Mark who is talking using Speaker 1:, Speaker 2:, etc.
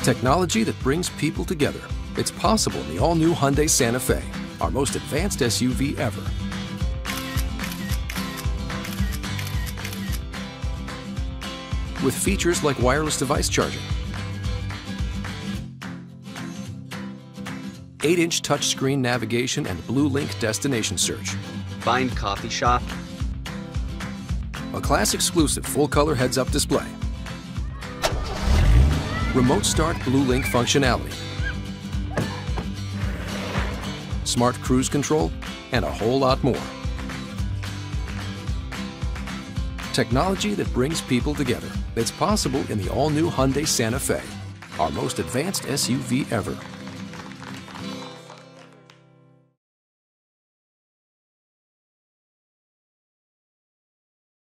Speaker 1: Technology that brings people together. It's possible in the all-new Hyundai Santa Fe, our most advanced SUV ever. With features like wireless device charging, 8-inch touchscreen navigation and BlueLink destination search,
Speaker 2: Find coffee shop,
Speaker 1: a class-exclusive full-color heads-up display, remote start BlueLink functionality, smart cruise control, and a whole lot more. Technology that brings people together. It's possible in the all-new Hyundai Santa Fe, our most advanced SUV ever.